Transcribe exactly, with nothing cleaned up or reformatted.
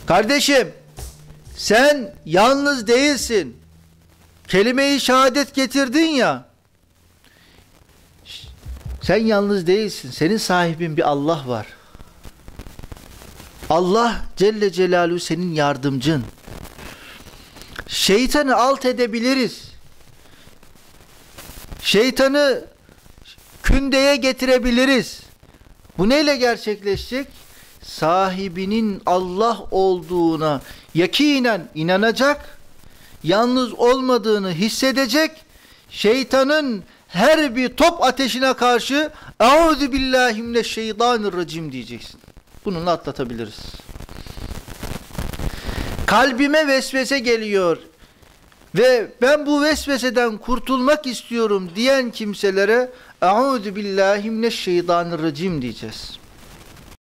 Kardeşim, sen yalnız değilsin. Kelime-i şehadet getirdin ya. Sen yalnız değilsin. Senin sahibin bir Allah var. Allah Celle Celaluhu senin yardımcın. Şeytanı alt edebiliriz. Şeytanı kündeye getirebiliriz. Bu neyle gerçekleşecek? Sahibinin Allah olduğuna yakinen inanacak, yalnız olmadığını hissedecek, şeytanın her bir top ateşine karşı "Euzu billahi mineşşeytanirracim" diyeceksin. Bununla atlatabiliriz. Kalbime vesvese geliyor ve ben bu vesveseden kurtulmak istiyorum diyen kimselere "Euzu billahi mineşşeytanirracim" diyeceğiz.